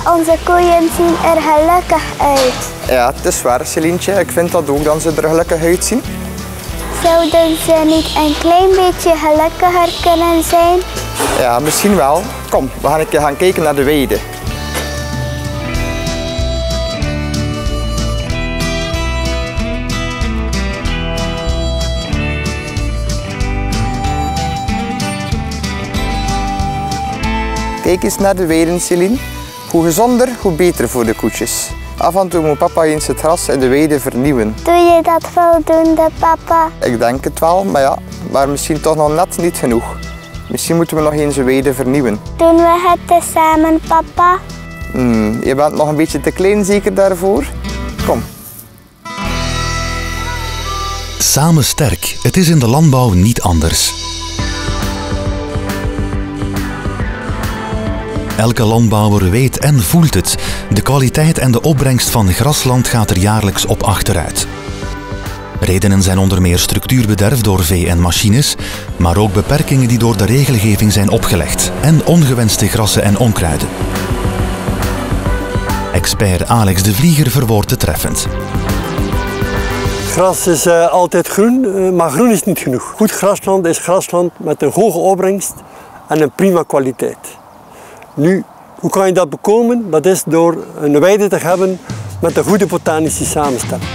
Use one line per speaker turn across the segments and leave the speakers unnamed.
onze koeien zien er gelukkig uit.
Ja, het is waar, Celientje. Ik vind dat ook, dat ze er gelukkig uitzien.
Zouden ze niet een klein beetje gelukkiger kunnen zijn?
Ja, misschien wel. Kom, we gaan een keer gaan kijken naar de weide. Kijk eens naar de weiden, Celine. Hoe gezonder, hoe beter voor de koetjes. Af en toe moet papa eens het gras in de weide vernieuwen.
Doe je dat voldoende, papa?
Ik denk het wel, maar ja, maar misschien toch nog net niet genoeg. Misschien moeten we nog eens de weide vernieuwen.
Doen we het tezamen, papa?
Je bent nog een beetje te klein zeker daarvoor? Kom.
Samen sterk, het is in de landbouw niet anders. Elke landbouwer weet en voelt het. De kwaliteit en de opbrengst van grasland gaat er jaarlijks op achteruit. Redenen zijn onder meer structuurbederf door vee en machines, maar ook beperkingen die door de regelgeving zijn opgelegd en ongewenste grassen en onkruiden. Expert Alex de Vlieger verwoordt het treffend.
Gras is altijd groen, maar groen is niet genoeg. Goed grasland is grasland met een hoge opbrengst en een prima kwaliteit. Nu, hoe kan je dat bekomen? Dat is door een weide te hebben met een goede botanische samenstelling.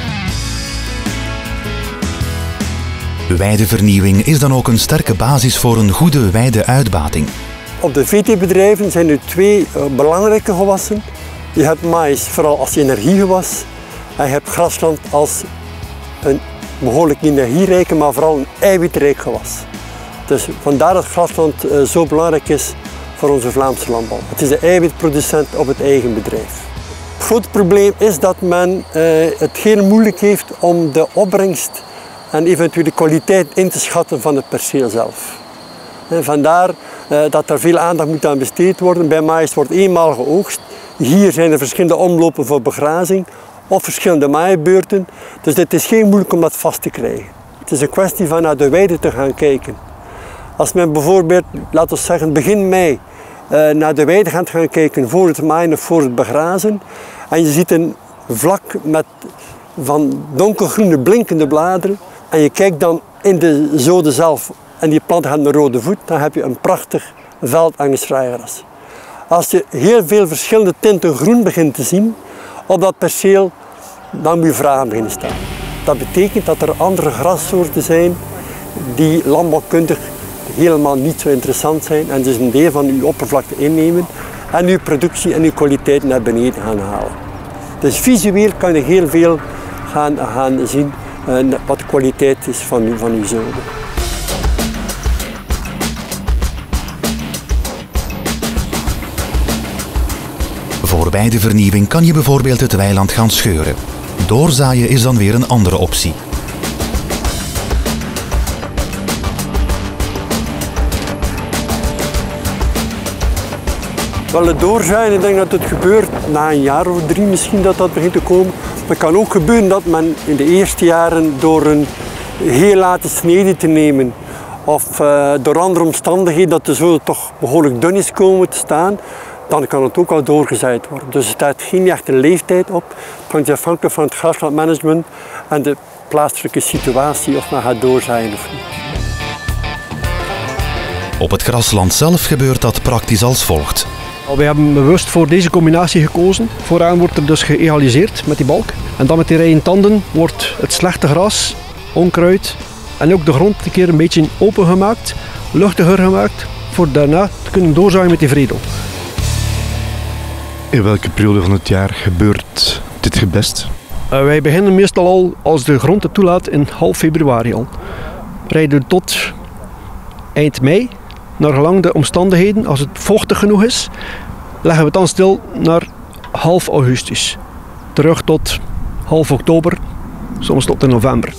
Weidevernieuwing is dan ook een sterke basis voor een goede weideuitbating.
Op de VT-bedrijven zijn er twee belangrijke gewassen. Je hebt maïs vooral als energiegewas en je hebt grasland als een behoorlijk energierijke, maar vooral een eiwitrijk gewas. Dus vandaar dat grasland zo belangrijk is voor onze Vlaamse landbouw. Het is de eiwitproducent op het eigen bedrijf. Het grote probleem is dat men het heel moeilijk heeft om de opbrengst en eventueel de kwaliteit in te schatten van het perceel zelf. En vandaar dat er veel aandacht moet aan besteed worden. Bij maïs wordt eenmaal geoogst. Hier zijn er verschillende omlopen voor begrazing of verschillende maaibeurten. Dus het is geen moeilijk om dat vast te krijgen. Het is een kwestie van naar de weide te gaan kijken. Als men bijvoorbeeld, laten we zeggen, begin mei naar de weide gaat gaan kijken voor het maaien of voor het begrazen. En je ziet een vlak met van donkergroene blinkende bladeren. En je kijkt dan in de zode zelf en die plant gaat een rode voet, dan heb je een prachtig veld aan geschraaigras. Als je heel veel verschillende tinten groen begint te zien op dat perceel, dan moet je vragen beginnen stellen. Dat betekent dat er andere grassoorten zijn die landbouwkundig helemaal niet zo interessant zijn en dus een deel van uw oppervlakte innemen en uw productie en uw kwaliteit naar beneden gaan halen. Dus visueel kan je heel veel gaan zien wat de kwaliteit is van uw zode.
Voor weidevernieuwing kan je bijvoorbeeld het weiland gaan scheuren. Doorzaaien is dan weer een andere optie.
Wel, het doorzaaien, ik denk dat het gebeurt na een jaar of 3 misschien dat begint te komen. Maar het kan ook gebeuren dat men in de eerste jaren door een heel late snede te nemen of door andere omstandigheden dat de zode toch behoorlijk dun is komen te staan, dan kan het ook al doorgezaaid worden. Dus er staat geen echte leeftijd op. Het hangt afhankelijk van het graslandmanagement en de plaatselijke situatie of men gaat doorzaaien of niet.
Op het grasland zelf gebeurt dat praktisch als volgt.
We hebben bewust voor deze combinatie gekozen. Vooraan wordt er dus geëgaliseerd met die balk. En dan met die rijen tanden wordt het slechte gras, onkruid en ook de grond een keer een beetje opengemaakt, luchtiger gemaakt, voor daarna te kunnen doorzaaien met die vredo.
In welke periode van het jaar gebeurt dit het best?
Wij beginnen meestal al, als de grond het toelaat, in half februari al. Rijden tot eind mei, naar gelang de omstandigheden. Als het vochtig genoeg is, leggen we het dan stil naar half augustus. Terug tot half oktober, soms tot in november.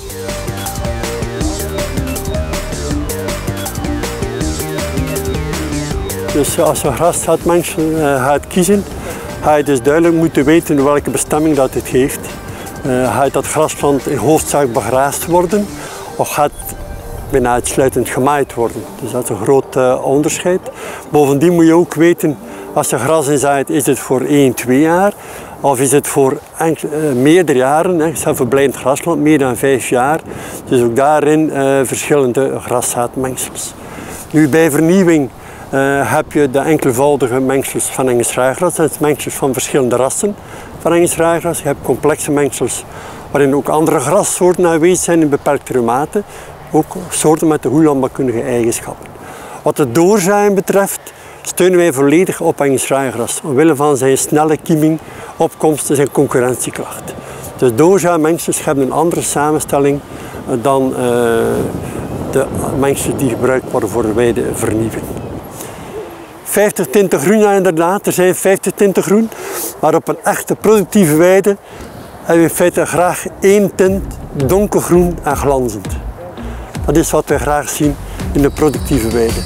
Dus als je grasveldmensen gaat kiezen, ga je dus duidelijk moeten weten welke bestemming dat het heeft. Gaat dat grasland in hoofdzaak begraasd worden of gaat bijna uitsluitend gemaaid worden. Dus dat is een groot onderscheid. Bovendien moet je ook weten Als je gras inzaait, is het voor 1, 2 jaar. Of is het voor meerdere jaren, hè, zelfverblijvend grasland, meer dan 5 jaar. Dus ook daarin verschillende graszaadmengsels. Nu bij vernieuwing heb je de enkelvoudige mengsels van Engels raaigras. Dat zijn mengsels van verschillende rassen van Engels raaigras. Je hebt complexe mengsels waarin ook andere grassoorten aanwezig zijn in beperktere mate. Ook soorten met de hoeilandbouwkundige eigenschappen. Wat het doorzaaien betreft steunen wij volledig op Engels raaigras, omwille van zijn snelle kieming, opkomst en zijn concurrentiekracht. Dus doorzaaimengsels hebben een andere samenstelling dan de mengsels die gebruikt worden voor de weidevernieuwing. 50 tinten groen, ja inderdaad, er zijn 50 tinten groen, maar op een echte productieve weide hebben we in feite graag 1 tint donkergroen en glanzend. Dat is wat we graag zien in de productieve weide.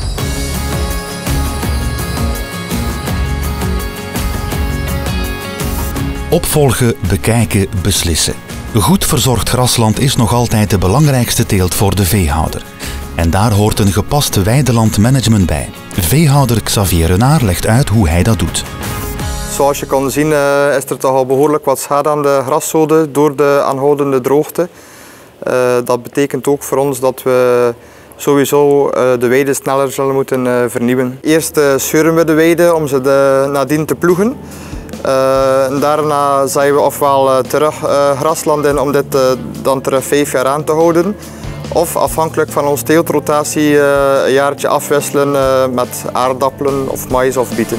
Opvolgen, bekijken, beslissen. Goed verzorgd grasland is nog altijd de belangrijkste teelt voor de veehouder. En daar hoort een gepast weidelandmanagement bij. Veehouder Xavier Renard legt uit hoe hij dat doet.
Zoals je kan zien is er toch al behoorlijk wat schade aan de graszoden door de aanhoudende droogte. Dat betekent ook voor ons dat we sowieso de weide sneller zullen moeten vernieuwen. Eerst scheuren we de weide om ze nadien te ploegen. Daarna zaaien we ofwel terug grasland in om dit dan terug 5 jaar aan te houden. Of afhankelijk van onze teeltrotatie een jaartje afwisselen met aardappelen of maïs of bieten.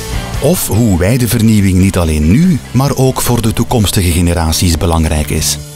Of hoe weidevernieuwing niet alleen nu, maar ook voor de toekomstige generaties belangrijk is.